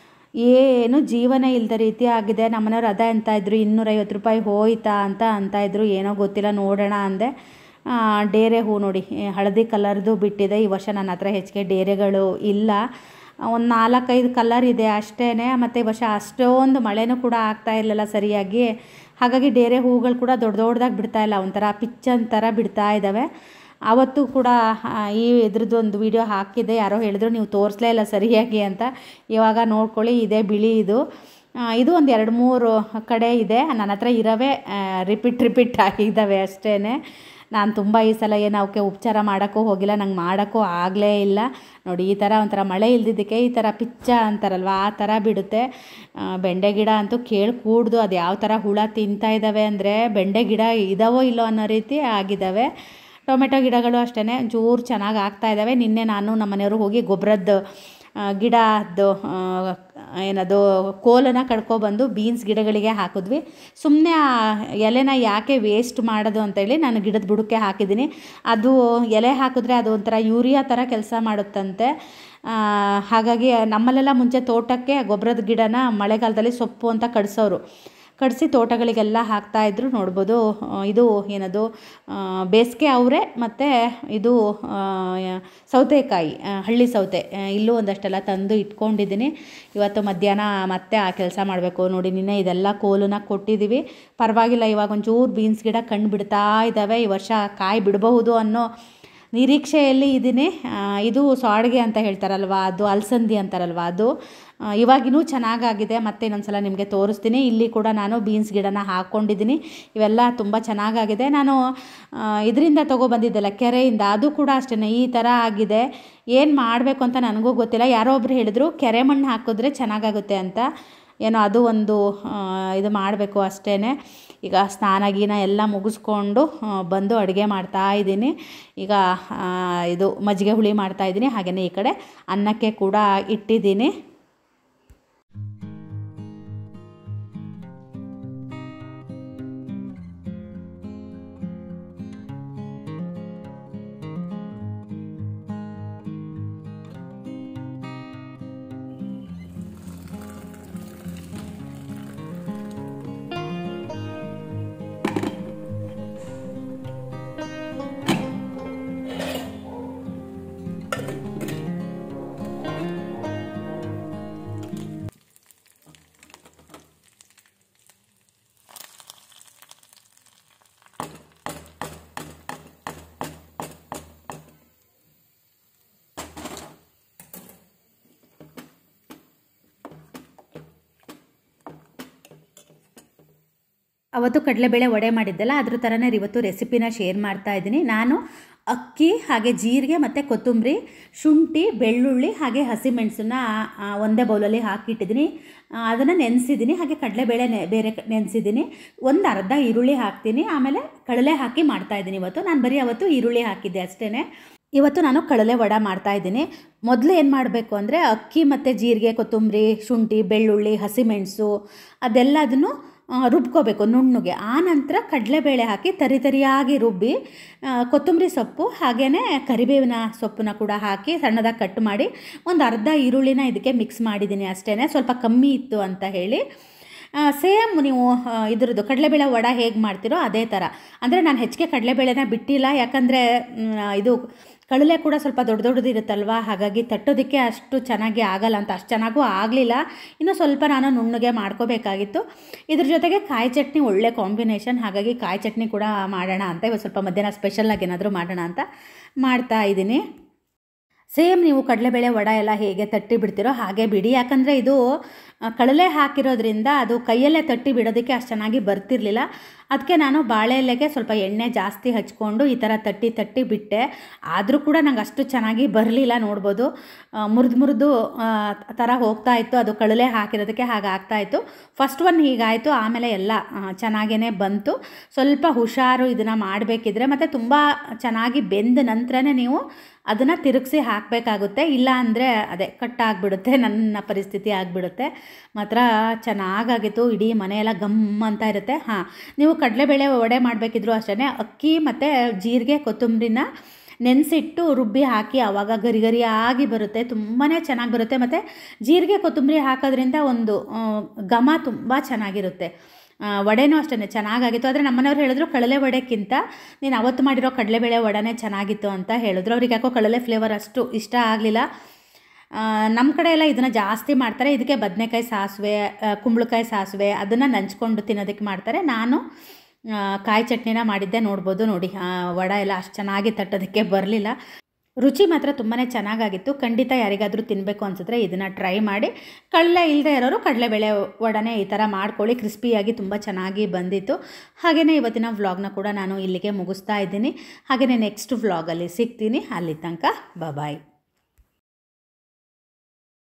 ಏನು ಜೀವನ ಇಲ್ಲದ ರೀತಿ ಆಗಿದೆ. ನಮ್ಮನೆಯವ್ರು ಅದೇ ಅಂತಾಯಿದ್ರು, ಇನ್ನೂರೈವತ್ತು ರೂಪಾಯಿ ಹೋಯ್ತಾ ಅಂತ ಅಂತಾಯಿದ್ರು. ಏನೋ ಗೊತ್ತಿಲ್ಲ, ನೋಡೋಣ ಅಂದೆ. ಡೇರೆ ಹೂ ನೋಡಿ ಹಳದಿ ಕಲರ್ದು ಬಿಟ್ಟಿದೆ. ಈ ವರ್ಷ ನನ್ನ ಹತ್ರ ಹೆಚ್ಚಿಗೆ ಡೇರೆಗಳು ಇಲ್ಲ, ಒಂದು ನಾಲ್ಕೈದು ಕಲರ್ ಇದೆ ಅಷ್ಟೇ. ಮತ್ತು ಈ ವರ್ಷ ಅಷ್ಟೊಂದು ಮಳೆನೂ ಕೂಡ ಆಗ್ತಾ ಇರಲಿಲ್ಲ ಸರಿಯಾಗಿ. ಹಾಗಾಗಿ ಡೇರೆ ಹೂಗಳು ಕೂಡ ದೊಡ್ಡ ದೊಡ್ಡದಾಗಿ ಬಿಡ್ತಾಯಿಲ್ಲ, ಒಂಥರ ಪಿಚ್ಚನ್ ಥರ ಬಿಡ್ತಾ ಇದ್ದಾವೆ. ಆವತ್ತು ಕೂಡ ಈ ಇದ್ರದ್ದು ಒಂದು ವಿಡಿಯೋ ಹಾಕಿದ್ದೆ, ಯಾರೋ ಹೇಳಿದ್ರು ನೀವು ತೋರಿಸಲೇ ಇಲ್ಲ ಸರಿಯಾಗಿ ಅಂತ. ಇವಾಗ ನೋಡ್ಕೊಳ್ಳಿ, ಇದೇ ಬಿಳಿ ಇದು ಇದು ಒಂದು ಎರಡು ಮೂರು ಕಡೆ ಇದೆ. ನನ್ನ ಹತ್ರ ಇರೋವೇ ರಿಪೀಟ್ ರಿಪೀಟ್ ಆಗಿದ್ದಾವೆ ಅಷ್ಟೇ. ನಾನು ತುಂಬ ಈ ಸಲ ಏನು ಅವಕ್ಕೆ ಉಪಚಾರ ಮಾಡೋಕ್ಕೂ ಹೋಗಿಲ್ಲ, ನಂಗೆ ಮಾಡೋಕ್ಕೂ ಆಗಲೇ ಇಲ್ಲ. ನೋಡಿ ಈ ಥರ ಒಂಥರ ಮಳೆ ಇಲ್ದಿದ್ದಕ್ಕೆ ಈ ಥರ ಪಿಚ್ಚ ಅಂತಾರಲ್ವ, ಆ ಥರ ಬಿಡುತ್ತೆ. ಬೆಂಡೆ ಗಿಡ ಅಂತೂ ಕೇಳಿ ಕೂಡ್ದು ಅದು ಯಾವ ಥರ ಹುಳ ತಿಂತಾ ಇದ್ದಾವೆ ಅಂದರೆ, ಬೆಂಡೆ ಗಿಡ ಇದಾವೋ ಇಲ್ಲೋ ಅನ್ನೋ ರೀತಿ ಆಗಿದ್ದಾವೆ. ಟೊಮೆಟೊ ಗಿಡಗಳು ಅಷ್ಟೇ ಜೋರು ಚೆನ್ನಾಗಿ ಆಗ್ತಾಯಿದ್ದಾವೆ. ನಿನ್ನೆ ನಾನು ನಮ್ಮ ಮನೆಯವರು ಹೋಗಿ ಗೊಬ್ಬರದ್ದು ಗಿಡದ್ದು ಏನದು ಕೋಲನ್ನು ಕಡ್ಕೊಬಂದು ಬೀನ್ಸ್ ಗಿಡಗಳಿಗೆ ಹಾಕಿದ್ವಿ. ಸುಮ್ಮನೆ ಆ ಎಲೆನ ಯಾಕೆ ವೇಸ್ಟ್ ಮಾಡೋದು ಅಂತೇಳಿ ನಾನು ಗಿಡದ ಬುಡಕ್ಕೆ ಹಾಕಿದ್ದೀನಿ. ಅದು ಎಲೆ ಹಾಕಿದ್ರೆ ಅದು ಒಂಥರ ಯೂರಿಯಾ ಥರ ಕೆಲಸ ಮಾಡುತ್ತಂತೆ. ಹಾಗಾಗಿ ನಮ್ಮಲ್ಲೆಲ್ಲ ಮುಂಚೆ ತೋಟಕ್ಕೆ ಗೊಬ್ಬರದ ಗಿಡನ ಮಳೆಗಾಲದಲ್ಲಿ ಸೊಪ್ಪು ಅಂತ ಕಡಿಸೋರು, ಕಡಿಸಿ ತೋಟಗಳಿಗೆಲ್ಲ ಹಾಕ್ತಾಯಿದ್ರು. ನೋಡ್ಬೋದು, ಇದು ಏನದು ಬೇಸಿಗೆ ಅವರೆ ಮತ್ತು ಇದು ಸೌತೆಕಾಯಿ, ಹಳ್ಳಿ ಸೌತೆ, ಇಲ್ಲೂ ಒಂದಷ್ಟೆಲ್ಲ ತಂದು ಇಟ್ಕೊಂಡಿದ್ದೀನಿ. ಇವತ್ತು ಮಧ್ಯಾಹ್ನ ಮತ್ತೆ ಆ ಕೆಲಸ ಮಾಡಬೇಕು. ನೋಡಿ ನಿನ್ನೆ ಇದೆಲ್ಲ ಕೋಲನ್ನ ಕೊಟ್ಟಿದ್ದೀವಿ, ಪರವಾಗಿಲ್ಲ. ಇವಾಗ ಒಂಚೂರು ಬೀನ್ಸ್ ಗಿಡ ಕಣ್ಣು ಬಿಡ್ತಾ ಇದ್ದಾವೆ. ಈ ವರ್ಷ ಕಾಯಿ ಬಿಡಬಹುದು ಅನ್ನೋ ನಿರೀಕ್ಷೆಯಲ್ಲಿ ಇದ್ದೀನಿ. ಇದು ಸಾಡಿಗೆ ಅಂತ ಹೇಳ್ತಾರಲ್ವ, ಅದು ಅಲಸಂದಿ ಅಂತಾರಲ್ವ, ಅದು ಇವಾಗಿನೂ ಚೆನ್ನಾಗಾಗಿದೆ. ಮತ್ತೆ ಇನ್ನೊಂದು ಸಲ ನಿಮಗೆ ತೋರಿಸ್ತೀನಿ. ಇಲ್ಲಿ ಕೂಡ ನಾನು ಬೀನ್ಸ್ ಗಿಡನ ಹಾಕ್ಕೊಂಡಿದ್ದೀನಿ. ಇವೆಲ್ಲ ತುಂಬ ಚೆನ್ನಾಗಾಗಿದೆ. ನಾನು ಇದರಿಂದ ತೊಗೊಬಂದಿದ್ದೆಲ್ಲ ಕೆರೆಯಿಂದ, ಅದು ಕೂಡ ಅಷ್ಟೇ ಈ ಥರ ಆಗಿದೆ. ಏನು ಮಾಡಬೇಕು ಅಂತ ನನಗೂ ಗೊತ್ತಿಲ್ಲ. ಯಾರೋ ಒಬ್ರು ಹೇಳಿದ್ರು ಕೆರೆ ಮಣ್ಣು ಹಾಕಿದ್ರೆ ಚೆನ್ನಾಗಾಗುತ್ತೆ ಅಂತ. ಏನೋ ಅದು ಒಂದು ಇದು ಮಾಡಬೇಕು ಅಷ್ಟೇ. ಈಗ ಸ್ನಾನ ಗೀನ ಎಲ್ಲ ಮುಗಿಸ್ಕೊಂಡು ಬಂದು ಅಡುಗೆ ಮಾಡ್ತಾಯಿದ್ದೀನಿ. ಈಗ ಇದು ಮಜ್ಜಿಗೆ ಹುಳಿ ಮಾಡ್ತಾಯಿದ್ದೀನಿ. ಹಾಗೆಯೇ ಈ ಕಡೆ ಅನ್ನಕ್ಕೆ ಕೂಡ ಇಟ್ಟಿದ್ದೀನಿ. ಅವತ್ತು ಕಡಲೆಬೇಳೆ ವಡೆ ಮಾಡಿದ್ದೆಲ್ಲ ಅದ್ರ ಥರನೇ ಇವತ್ತು ರೆಸಿಪಿನ ಶೇರ್ ಮಾಡ್ತಾ ಇದ್ದೀನಿ. ನಾನು ಅಕ್ಕಿ ಹಾಗೆ ಜೀರಿಗೆ ಮತ್ತು ಕೊತ್ತಂಬರಿ, ಶುಂಠಿ, ಬೆಳ್ಳುಳ್ಳಿ ಹಾಗೆ ಹಸಿಮೆಣಸನ್ನ ಒಂದೇ ಬೌಲಲ್ಲಿ ಹಾಕಿಟ್ಟಿದ್ದೀನಿ. ಅದನ್ನು ನೆನೆಸಿದ್ದೀನಿ. ಹಾಗೆ ಕಡಲೆಬೇಳೆ ನೆ ಬೇರೆ ನೆನೆಸಿದ್ದೀನಿ. ಒಂದು ಅರ್ಧ ಈರುಳ್ಳಿ ಹಾಕ್ತೀನಿ, ಆಮೇಲೆ ಕಡಲೆ ಹಾಕಿ ಮಾಡ್ತಾಯಿದ್ದೀನಿ. ಇವತ್ತು ನಾನು ಬರೀ ಅವತ್ತು ಈರುಳ್ಳಿ ಹಾಕಿದ್ದೆ ಅಷ್ಟೇ. ಇವತ್ತು ನಾನು ಕಡಲೆ ವಡೆ ಮಾಡ್ತಾಯಿದ್ದೀನಿ. ಮೊದಲು ಏನು ಮಾಡಬೇಕು ಅಂದರೆ ಅಕ್ಕಿ ಮತ್ತು ಜೀರಿಗೆ, ಕೊತ್ತಂಬರಿ, ಶುಂಠಿ, ಬೆಳ್ಳುಳ್ಳಿ, ಹಸಿಮೆಣಸು ಅದೆಲ್ಲದನ್ನು ರುಬ್ಕೋಬೇಕು ನುಣ್ಣಗೆ. ಆ ನಂತರ ಕಡಲೆಬೇಳೆ ಹಾಕಿ ತರಿ ತರಿಯಾಗಿ ರುಬ್ಬಿ ಕೊತ್ತಂಬರಿ ಸೊಪ್ಪು ಹಾಗೆಯೇ ಕರಿಬೇವಿನ ಸೊಪ್ಪನ್ನ ಕೂಡ ಹಾಕಿ ಸಣ್ಣದಾಗಿ ಕಟ್ ಮಾಡಿ ಒಂದು ಅರ್ಧ ಈರುಳ್ಳಿನ ಇದಕ್ಕೆ ಮಿಕ್ಸ್ ಮಾಡಿದ್ದೀನಿ ಅಷ್ಟೇ, ಸ್ವಲ್ಪ ಕಮ್ಮಿ ಇತ್ತು ಅಂತ ಹೇಳಿ. ಸೇಮ್ ನೀವು ಇದ್ರದ್ದು ಕಡಲೆಬೇಳೆ ವಡೆ ಹೇಗೆ ಮಾಡ್ತೀರೋ ಅದೇ ಥರ. ಅಂದರೆ ನಾನು ಹೆಚ್ಚಿಗೆ ಕಡಲೆಬೇಳೆನ ಬಿಟ್ಟಿಲ್ಲ, ಯಾಕಂದರೆ ಇದು ಕಡಲೆ ಕೂಡ ಸ್ವಲ್ಪ ದೊಡ್ಡ ದೊಡ್ಡದು ಇರುತ್ತಲ್ವ, ಹಾಗಾಗಿ ತಟ್ಟೋದಕ್ಕೆ ಅಷ್ಟು ಚೆನ್ನಾಗಿ ಆಗಲ್ಲ ಅಂತ, ಅಷ್ಟು ಚೆನ್ನಾಗೂ ಆಗಲಿಲ್ಲ. ಇನ್ನು ಸ್ವಲ್ಪ ನಾನು ನುಣ್ಣಗೆ ಮಾಡ್ಕೋಬೇಕಾಗಿತ್ತು. ಇದ್ರ ಜೊತೆಗೆ ಕಾಯಿ ಚಟ್ನಿ ಒಳ್ಳೆ ಕಾಂಬಿನೇಷನ್, ಹಾಗಾಗಿ ಕಾಯಿ ಚಟ್ನಿ ಕೂಡ ಮಾಡೋಣ ಅಂತ ಇವತ್ತು ಸ್ವಲ್ಪ ಮಧ್ಯಾಹ್ನ ಸ್ಪೆಷಲಾಗಿ ಏನಾದರೂ ಮಾಡೋಣ ಅಂತ ಮಾಡ್ತಾ ಇದ್ದೀನಿ. ಸೇಮ್ ನೀವು ಕಡಲೆಬೇಳೆ ವಡೆ ಎಲ್ಲ ಹೇಗೆ ತಟ್ಟಿ ಬಿಡ್ತೀರೋ ಹಾಗೆ ಬಿಡಿ, ಯಾಕಂದರೆ ಇದು ಕಡಲೆ ಹಾಕಿರೋದ್ರಿಂದ ಅದು ಕೈಯಲ್ಲೇ ತಟ್ಟಿ ಬಿಡೋದಕ್ಕೆ ಅಷ್ಟು ಚೆನ್ನಾಗಿ ಬರ್ತಿರಲಿಲ್ಲ. ಅದಕ್ಕೆ ನಾನು ಬಾಳೆ ಎಲೆಗೆ ಸ್ವಲ್ಪ ಎಣ್ಣೆ ಜಾಸ್ತಿ ಹಚ್ಕೊಂಡು ಈ ಥರ ತಟ್ಟಿ ತಟ್ಟಿ ಬಿಟ್ಟೆ. ಆದರೂ ಕೂಡ ನಂಗೆ ಅಷ್ಟು ಚೆನ್ನಾಗಿ ಬರಲಿಲ್ಲ, ನೋಡ್ಬೋದು ಮುರಿದು ಮುರಿದು ಥರ ಹೋಗ್ತಾ ಇತ್ತು, ಅದು ಕಡಲೆ ಹಾಕಿರೋದಕ್ಕೆ ಹಾಗೆ ಆಗ್ತಾಯಿತ್ತು. ಫಸ್ಟ್ ಒನ್ ಹೀಗಾಯಿತು, ಆಮೇಲೆ ಎಲ್ಲ ಚೆನ್ನಾಗೇ ಬಂತು. ಸ್ವಲ್ಪ ಹುಷಾರು ಇದನ್ನು ಮಾಡಬೇಕಿದ್ರೆ, ಮತ್ತು ತುಂಬ ಚೆನ್ನಾಗಿ ಬೆಂದ ನಂತರನೇ ನೀವು ಅದನ್ನು ತಿರುಗಿಸಿ ಹಾಕಬೇಕಾಗುತ್ತೆ, ಇಲ್ಲ ಅಂದರೆ ಅದೇ ಕಟ್ಟಾಗಿಬಿಡುತ್ತೆ. ನನ್ನ ಪರಿಸ್ಥಿತಿ ಆಗಿಬಿಡುತ್ತೆ. ಮಾತ್ರ ಚೆನ್ನಾಗಾಗಿತ್ತು, ಇಡೀ ಮನೆಯೆಲ್ಲ ಗಮ್ ಅಂತ ಇರುತ್ತೆ. ಹಾಂ, ನೀವು ಕಡಲೆಬೇಳೆ ವಡೆ ಮಾಡಬೇಕಿದ್ರು ಅಷ್ಟೇ, ಅಕ್ಕಿ ಮತ್ತು ಜೀರಿಗೆ ಕೊತ್ತಂಬರಿನ ನೆನೆಸಿಟ್ಟು ರುಬ್ಬಿ ಹಾಕಿ, ಆವಾಗ ಗರಿ ಗರಿಯಾಗಿ ಬರುತ್ತೆ, ತುಂಬಾ ಚೆನ್ನಾಗಿ ಬರುತ್ತೆ. ಮತ್ತು ಜೀರಿಗೆ ಕೊತ್ತಂಬರಿ ಹಾಕೋದ್ರಿಂದ ಒಂದು ಘಮ ತುಂಬ ಚೆನ್ನಾಗಿರುತ್ತೆ. ವಡೆನೂ ಅಷ್ಟೇ ಚೆನ್ನಾಗಾಗಿತ್ತು. ಆದರೆ ನಮ್ಮನೆಯವ್ರು ಹೇಳಿದ್ರು ಕಡಲೆ ವಡೆಕ್ಕಿಂತ ನೀನು ಅವತ್ತು ಮಾಡಿರೋ ಕಡಲೆಬೇಳೆ ವಡೆನೇ ಚೆನ್ನಾಗಿತ್ತು ಅಂತ ಹೇಳಿದ್ರು. ಅವ್ರಿಗೆ ಯಾಕೋ ಕಡಲೆ ಫ್ಲೇವರ್ ಅಷ್ಟು ಇಷ್ಟ ಆಗಲಿಲ್ಲ. ನಮ್ಮ ಕಡೆ ಎಲ್ಲ ಇದನ್ನು ಜಾಸ್ತಿ ಮಾಡ್ತಾರೆ. ಇದಕ್ಕೆ ಬದನೆಕಾಯಿ ಸಾಸಿವೆ, ಕುಂಬಳಕಾಯಿ ಸಾಸಿವೆ ಅದನ್ನು ನಂಚ್ಕೊಂಡು ತಿನ್ನೋದಕ್ಕೆ ಮಾಡ್ತಾರೆ. ನಾನು ಕಾಯಿ ಚಟ್ನಿನ ಮಾಡಿದ್ದೆ, ನೋಡ್ಬೋದು ನೋಡಿ. ವಡೆ ಎಲ್ಲ ಅಷ್ಟು ಚೆನ್ನಾಗಿ ತಟ್ಟೋದಕ್ಕೆ ಬರಲಿಲ್ಲ. ರುಚಿ ಮಾತ್ರ ತುಂಬಾ ಚೆನ್ನಾಗಾಗಿತ್ತು. ಖಂಡಿತ ಯಾರಿಗಾದರೂ ತಿನ್ನಬೇಕು ಅನಿಸಿದ್ರೆ ಇದನ್ನು ಟ್ರೈ ಮಾಡಿ. ಕಡಲೆ ಇಲ್ಲದೆ ಇರೋರು ಕಡಲೆಬೇಳೆ ವಡೆನೇ ಈ ಥರ ಮಾಡ್ಕೊಳ್ಳಿ, ಕ್ರಿಸ್ಪಿಯಾಗಿ ತುಂಬ ಚೆನ್ನಾಗಿ ಬಂದಿತ್ತು. ಹಾಗೆಯೇ ಇವತ್ತಿನ ವ್ಲಾಗ್ನ ಕೂಡ ನಾನು ಇಲ್ಲಿಗೆ ಮುಗಿಸ್ತಾ ಇದ್ದೀನಿ. ಹಾಗೆಯೇ ನೆಕ್ಸ್ಟ್ ವ್ಲಾಗಲ್ಲಿ ಸಿಗ್ತೀನಿ. ಅಲ್ಲಿ ತನಕ ಬಾಯ್.